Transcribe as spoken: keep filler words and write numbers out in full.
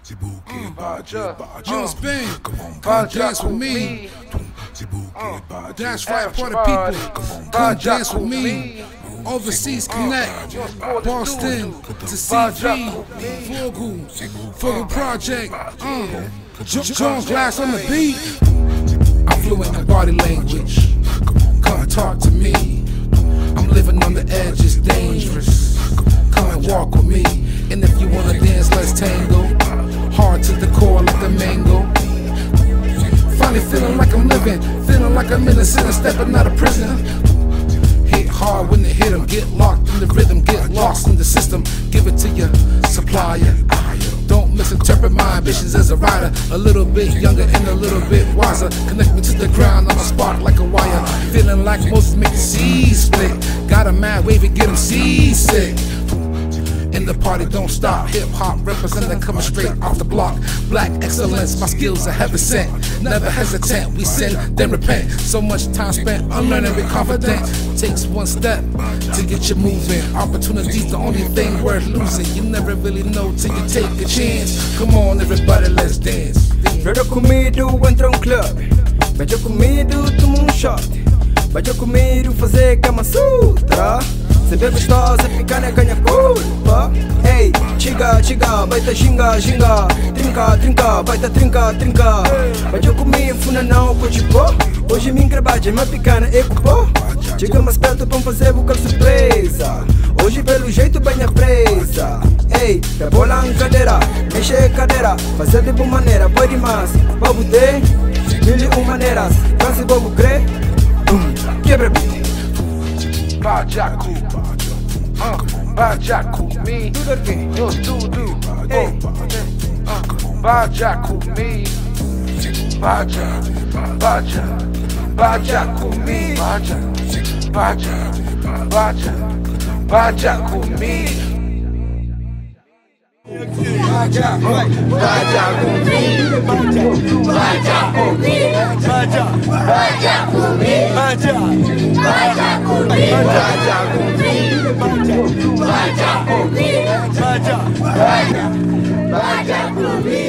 Yo, Spain, come dance with me. That's right, party people, come dance with me. Overseas Connect, Boston to C V, Fogo, Fogo Project, uh, Jon Glass on the beat. I'm fluent in body language, come talk to me. I'm living on the edge, it's dangerous. Come and walk with me, and if you wanna dance, let's tango. Hard to the core like a mango. Finally feeling like I'm living, feeling like I'm innocent, stepping out of prison. Hit hard when they hit them, get locked in the rhythm, get lost in the system. Give it to your supplier. Don't misinterpret my ambitions as a rider. A little bit younger and a little bit wiser. Connect me to the ground, I'm a spark like a wire. Feeling like Moses make the seas split. Got a mad wave and get them seasick. And the party don't stop. Hip hop representing coming straight off the block. Black excellence, my skills are heaven sent. Never hesitant, we sin, then repent. So much time spent unlearning, be confident. Takes one step to get you moving. Opportunity's the only thing worth losing. You never really know till you take a chance. Come on, everybody, let's dance. Brother comigo entra um club. Badja comigo toma um shot. Badja comigo fazer cama sutra. Se bem gostosa, picana ganha culpa. Ei, chiga, chiga, vai tá xinga, xinga. Trinca, trinca, vai tá trinca, trinca. Badja comigo funa não cochipô. Hoje me encrebadja, mas picana é cupô. Chega mais perto pra fazer boca surpresa. Hoje pelo jeito bem a presa. Ei, rebola a cadeira, mexe a cadeira. Fazer de boa maneira, pode mais. Bobo tem mil e uma maneiras. Canse bobo crê, quebra beat. Badja cool, uh, Badja cool me, yo tudo, hey, uh, Badja cool me, Badja, Badja, Badja cool me, Badja, Badja, Badja, Badja cool me. Badja, Badja cool me, Badja cool me, Badja, Badja cool me, Badja, Badja cool me, Badja cool me, Badja, Badja cool me, Badja, Badja, Badja cool me.